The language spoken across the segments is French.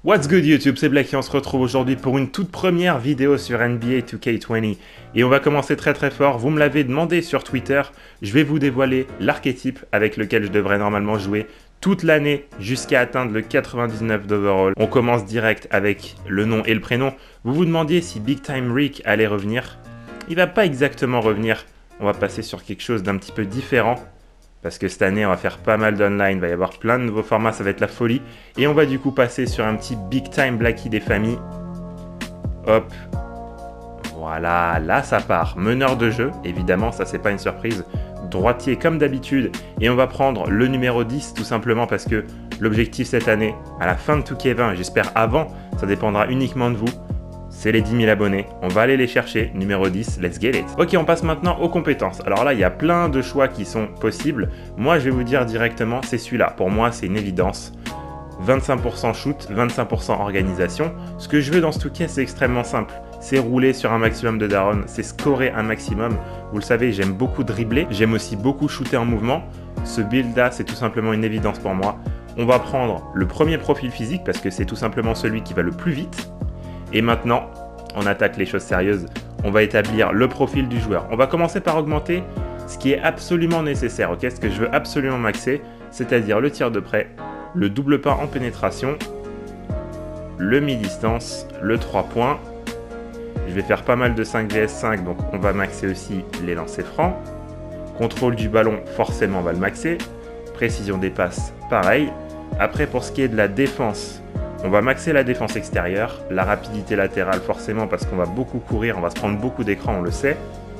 What's good YouTube, c'est Black et on se retrouve aujourd'hui pour une toute première vidéo sur NBA 2K20. Et on va commencer très fort, vous me l'avez demandé sur Twitter, je vais vous dévoiler l'archétype avec lequel je devrais normalement jouer toute l'année jusqu'à atteindre le 99 d'overall. On commence direct avec le nom et le prénom. Vous vous demandiez si Big Time Rick allait revenir. Il va pas exactement revenir, on va passer sur quelque chose d'un petit peu différent. Parce que cette année, on va faire pas mal d'online, il va y avoir plein de nouveaux formats, ça va être la folie. Et on va du coup passer sur un petit Big Time Blackie des familles. Hop. Voilà, là ça part. Meneur de jeu, évidemment, ça c'est pas une surprise. Droitier comme d'habitude. Et on va prendre le numéro 10, tout simplement parce que l'objectif cette année, à la fin de 2K20, j'espère avant, ça dépendra uniquement de vous. C'est les 10 000 abonnés, on va aller les chercher, numéro 10, let's get it. Ok, on passe maintenant aux compétences. Alors là, il y a plein de choix qui sont possibles. Moi, je vais vous dire directement, c'est celui-là. Pour moi, c'est une évidence. 25% shoot, 25% organisation. Ce que je veux dans ce 2K, c'est extrêmement simple. C'est rouler sur un maximum de daron, c'est scorer un maximum. Vous le savez, j'aime beaucoup dribbler, j'aime aussi beaucoup shooter en mouvement. Ce build-là, c'est tout simplement une évidence pour moi. On va prendre le premier profil physique parce que c'est tout simplement celui qui va le plus vite. Et maintenant, on attaque les choses sérieuses. On va établir le profil du joueur. On va commencer par augmenter ce qui est absolument nécessaire, ok? Ce que je veux absolument maxer, c'est-à-dire le tir de près, le double pas en pénétration, le mi-distance, le 3 points. Je vais faire pas mal de 5 vs 5, donc on va maxer aussi les lancers francs. Contrôle du ballon, forcément, on va le maxer. Précision des passes, pareil. Après, pour ce qui est de la défense, on va maxer la défense extérieure, la rapidité latérale forcément parce qu'on va beaucoup courir, on va se prendre beaucoup d'écran, on le sait.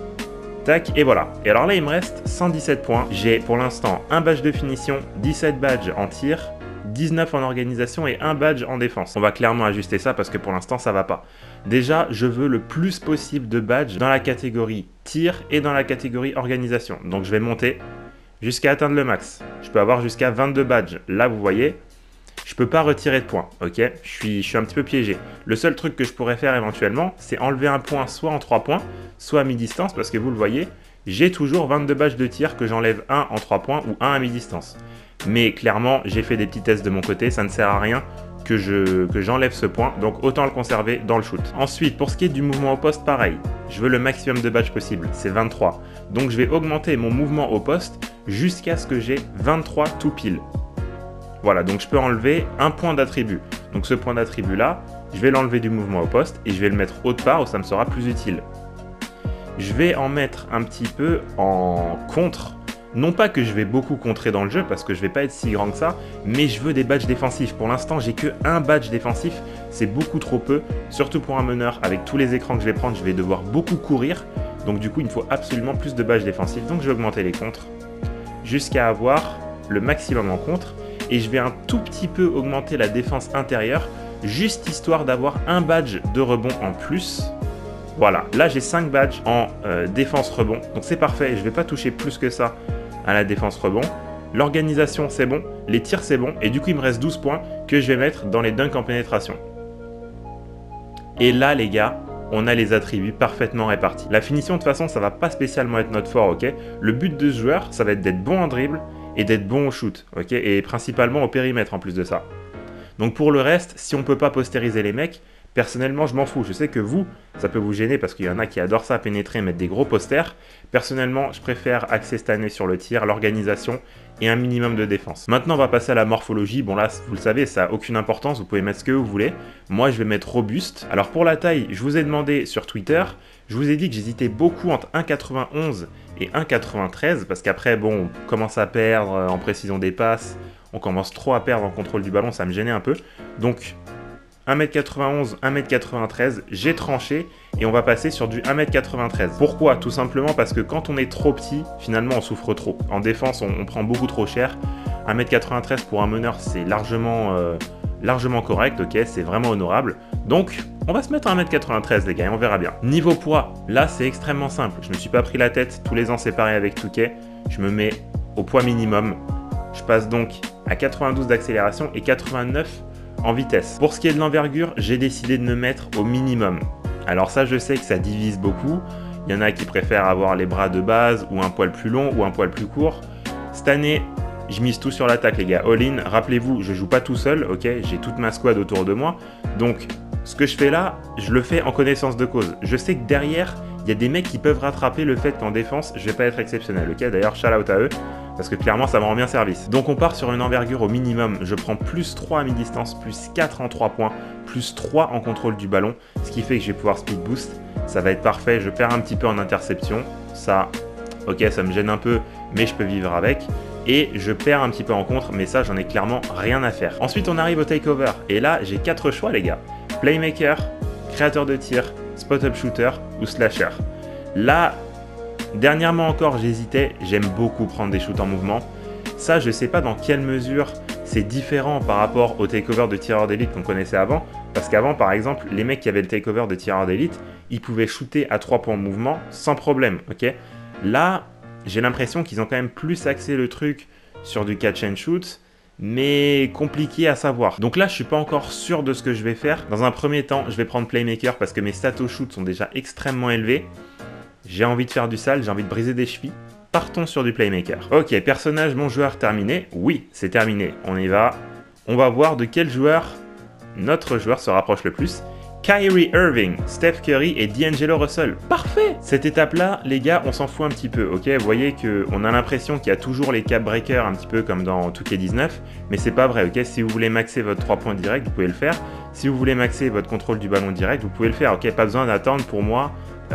Tac, et voilà. Et alors là, il me reste 117 points. J'ai pour l'instant un badge de finition, 17 badges en tir, 19 en organisation et un badge en défense. On va clairement ajuster ça parce que pour l'instant, ça va pas. Déjà, je veux le plus possible de badges dans la catégorie tir et dans la catégorie organisation. Donc je vais monter jusqu'à atteindre le max. Je peux avoir jusqu'à 22 badges. Là, vous voyez, je peux pas retirer de points, ok? Je suis un petit peu piégé. Le seul truc que je pourrais faire éventuellement, c'est enlever un point soit en 3 points, soit à mi-distance, parce que vous le voyez, j'ai toujours 22 badges de tir que j'enlève un en 3 points ou un à mi-distance. Mais clairement, j'ai fait des petits tests de mon côté, ça ne sert à rien que j'enlève ce point, donc autant le conserver dans le shoot. Ensuite, pour ce qui est du mouvement au poste, pareil. Je veux le maximum de badges possible, c'est 23. Donc je vais augmenter mon mouvement au poste jusqu'à ce que j'ai 23 tout pile. Voilà, donc je peux enlever un point d'attribut. Donc ce point d'attribut là, je vais l'enlever du mouvement au poste et je vais le mettre autre part où ça me sera plus utile. Je vais en mettre un petit peu en contre. Non pas que je vais beaucoup contrer dans le jeu parce que je vais pas être si grand que ça, mais je veux des badges défensifs. Pour l'instant, j'ai que un badge défensif, c'est beaucoup trop peu. Surtout pour un meneur, avec tous les écrans que je vais prendre, je vais devoir beaucoup courir. Donc du coup, il me faut absolument plus de badges défensifs. Donc je vais augmenter les contres jusqu'à avoir le maximum en contre. Et je vais un tout petit peu augmenter la défense intérieure, juste histoire d'avoir un badge de rebond en plus. Voilà, là j'ai 5 badges en défense rebond, donc c'est parfait, je ne vais pas toucher plus que ça à la défense rebond. L'organisation c'est bon, les tirs c'est bon, et du coup il me reste 12 points que je vais mettre dans les dunks en pénétration. Et là les gars, on a les attributs parfaitement répartis. La finition de toute façon ça va pas spécialement être notre fort, ok? Le but de ce joueur, ça va être d'être bon en dribble, et d'être bon au shoot, ok, et principalement au périmètre en plus de ça. Donc pour le reste, si on peut pas postériser les mecs, personnellement je m'en fous. Je sais que vous, ça peut vous gêner parce qu'il y en a qui adorent ça, pénétrer, mettre des gros posters. Personnellement, je préfère axer cette année sur le tir, l'organisation et un minimum de défense. Maintenant, on va passer à la morphologie. Bon là, vous le savez, ça n'a aucune importance, vous pouvez mettre ce que vous voulez. Moi, je vais mettre robuste. Alors pour la taille, je vous ai demandé sur Twitter, je vous ai dit que j'hésitais beaucoup entre 1,91 et 1,93 parce qu'après, bon, on commence à perdre en précision des passes, on commence trop à perdre en contrôle du ballon, ça me gênait un peu. Donc 1m91, 1m93, j'ai tranché et on va passer sur du 1m93. Pourquoi? Tout simplement parce que quand on est trop petit, finalement on souffre trop. En défense, on prend beaucoup trop cher. 1m93 pour un meneur, c'est largement correct, ok, c'est vraiment honorable. Donc, on va se mettre à 1m93 les gars et on verra bien. Niveau poids, là c'est extrêmement simple. Je me suis pas pris la tête, tous les ans c'est pareil avec 2K. Je me mets au poids minimum. Je passe donc à 92 d'accélération et 89 en vitesse. Pour ce qui est de l'envergure, j'ai décidé de me mettre au minimum. Alors ça, je sais que ça divise beaucoup. Il y en a qui préfèrent avoir les bras de base ou un poil plus long ou un poil plus court. Cette année, je mise tout sur l'attaque les gars. All-in, rappelez-vous, je joue pas tout seul, ok, j'ai toute ma squad autour de moi. Donc ce que je fais là, je le fais en connaissance de cause. Je sais que derrière, il y a des mecs qui peuvent rattraper le fait qu'en défense, je vais pas être exceptionnel, ok. D'ailleurs, shout out à eux, parce que clairement, ça me rend bien service. Donc on part sur une envergure au minimum. Je prends plus 3 à mi-distance, plus 4 en 3 points, plus 3 en contrôle du ballon, ce qui fait que je vais pouvoir speed boost. Ça va être parfait, je perds un petit peu en interception. Ça, ok, ça me gêne un peu, mais je peux vivre avec. Et je perds un petit peu en contre, mais ça, j'en ai clairement rien à faire. Ensuite, on arrive au takeover. Et là, j'ai 4 choix, les gars. Playmaker, créateur de tir, spot-up shooter ou slasher. Là, dernièrement encore, j'hésitais. J'aime beaucoup prendre des shoots en mouvement. Ça, je sais pas dans quelle mesure c'est différent par rapport au takeover de tireur d'élite qu'on connaissait avant. Parce qu'avant, par exemple, les mecs qui avaient le takeover de tireur d'élite, ils pouvaient shooter à 3 points en mouvement sans problème, ok. Là, j'ai l'impression qu'ils ont quand même plus axé le truc sur du catch and shoot, mais compliqué à savoir. Donc là, je suis pas encore sûr de ce que je vais faire. Dans un premier temps, je vais prendre Playmaker parce que mes stats au shoot sont déjà extrêmement élevés. J'ai envie de faire du sale, j'ai envie de briser des chevilles. Partons sur du Playmaker. Ok, personnage, mon joueur terminé. Oui, c'est terminé. On y va. On va voir de quel joueur notre joueur se rapproche le plus. Kyrie Irving, Steph Curry et D'Angelo Russell. Parfait! Cette étape-là, les gars, on s'en fout un petit peu, ok? Vous voyez qu'on a l'impression qu'il y a toujours les cap breakers un petit peu comme dans 2K19, mais c'est pas vrai, ok? Si vous voulez maxer votre 3 points direct, vous pouvez le faire. Si vous voulez maxer votre contrôle du ballon direct, vous pouvez le faire, ok? Pas besoin d'attendre pour moi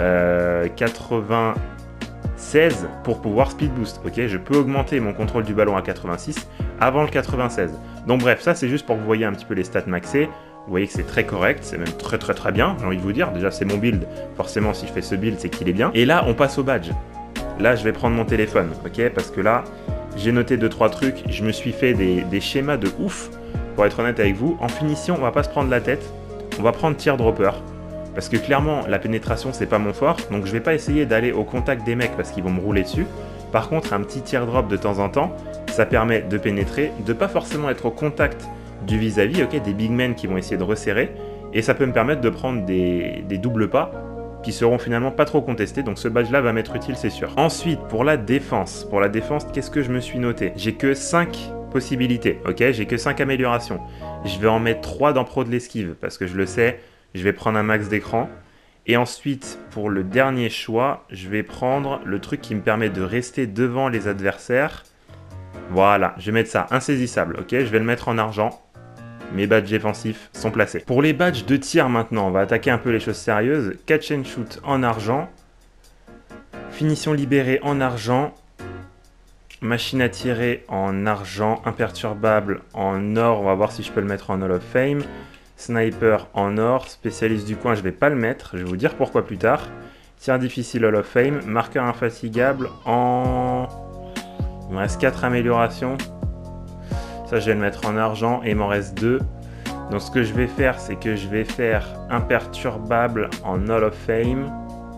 96 pour pouvoir speed boost, ok? Je peux augmenter mon contrôle du ballon à 86 avant le 96. Donc bref, ça c'est juste pour que vous voyez un petit peu les stats maxés. Vous voyez que c'est très correct, c'est même très bien, j'ai envie de vous dire. Déjà, c'est mon build. Forcément, si je fais ce build, c'est qu'il est bien. Et là, on passe au badge. Là, je vais prendre mon téléphone, ok? Parce que là, j'ai noté 2-3 trucs. Je me suis fait des schémas de ouf, pour être honnête avec vous. En finition, on va pas se prendre la tête. On va prendre teardropper. Parce que clairement, la pénétration, c'est pas mon fort. Donc, je vais pas essayer d'aller au contact des mecs parce qu'ils vont me rouler dessus. Par contre, un petit teardrop de temps en temps, ça permet de pénétrer, de pas forcément être au contact du vis-à-vis, ok, des big men qui vont essayer de resserrer, et ça peut me permettre de prendre des doubles pas qui seront finalement pas trop contestés, donc ce badge là va m'être utile, c'est sûr. Ensuite, pour la défense, qu'est-ce que je me suis noté? J'ai que 5 possibilités, ok, j'ai que 5 améliorations. Je vais en mettre 3 dans pro de l'esquive, parce que je le sais, je vais prendre un max d'écran. Et ensuite, pour le dernier choix, je vais prendre le truc qui me permet de rester devant les adversaires. Voilà, je vais mettre ça, insaisissable, ok, je vais le mettre en argent. Mes badges défensifs sont placés. Pour les badges de tir maintenant, on va attaquer un peu les choses sérieuses. Catch and shoot en argent. Finition libérée en argent. Machine à tirer en argent. Imperturbable en or. On va voir si je peux le mettre en Hall of Fame. Sniper en or. Spécialiste du coin, je vais pas le mettre. Je vais vous dire pourquoi plus tard. Tir difficile Hall of Fame. Marqueur infatigable en... Il me reste 4 améliorations. Ça, je vais le mettre en argent et il m'en reste 2. Donc, ce que je vais faire, c'est que je vais faire imperturbable en Hall of Fame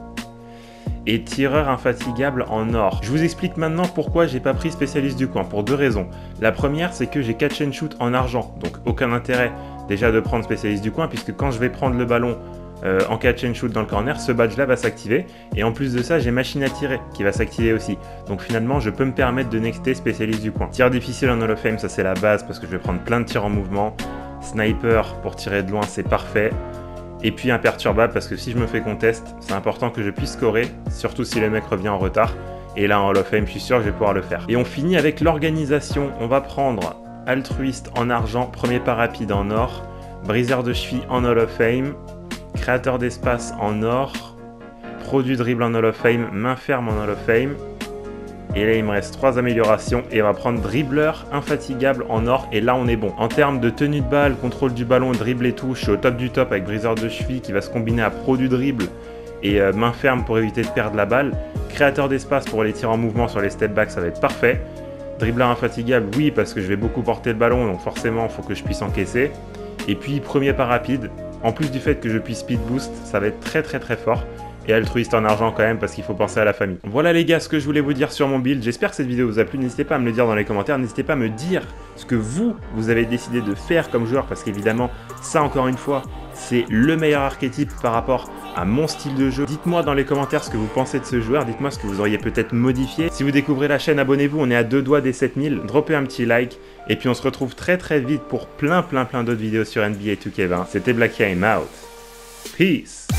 et tireur infatigable en or. Je vous explique maintenant pourquoi j'ai pas pris spécialiste du coin, pour 2 raisons. La première, c'est que j'ai catch and shoot en argent. Donc, aucun intérêt déjà de prendre spécialiste du coin, puisque quand je vais prendre le ballon en catch and shoot dans le corner, ce badge là va s'activer, et en plus de ça j'ai machine à tirer qui va s'activer aussi, donc finalement je peux me permettre de nexter spécialiste du coin. Tir difficile en Hall of Fame, ça c'est la base parce que je vais prendre plein de tirs en mouvement. Sniper pour tirer de loin, c'est parfait, et puis imperturbable parce que si je me fais contest, c'est important que je puisse scorer, surtout si le mec revient en retard, et là en Hall of Fame je suis sûr que je vais pouvoir le faire. Et on finit avec l'organisation. On va prendre altruiste en argent, premier pas rapide en or, briseur de cheville en Hall of Fame, créateur d'espace en or, pro du dribble en Hall of Fame, main ferme en Hall of Fame. Et là il me reste 3 améliorations et on va prendre dribbleur infatigable en or, et là on est bon. En termes de tenue de balle, contrôle du ballon, dribble et tout, je suis au top du top avec briseur de cheville qui va se combiner à pro du dribble et main ferme pour éviter de perdre la balle. Créateur d'espace pour les tirs en mouvement sur les step back, ça va être parfait. Dribbleur infatigable, oui, parce que je vais beaucoup porter le ballon, donc forcément il faut que je puisse encaisser. Et puis premier pas rapide. En plus du fait que je puisse speed boost, ça va être très fort. Et altruiste en argent quand même parce qu'il faut penser à la famille. Voilà les gars ce que je voulais vous dire sur mon build. J'espère que cette vidéo vous a plu. N'hésitez pas à me le dire dans les commentaires. N'hésitez pas à me dire ce que vous avez décidé de faire comme joueur. Parce qu'évidemment, ça encore une fois, c'est le meilleur archétype par rapport à mon style de jeu. Dites-moi dans les commentaires ce que vous pensez de ce joueur, dites-moi ce que vous auriez peut-être modifié. Si vous découvrez la chaîne, abonnez-vous, on est à 2 doigts des 7000. Droppez un petit like, et puis on se retrouve très vite pour plein d'autres vidéos sur NBA 2K20. C'était Blacky, I'm out. Peace.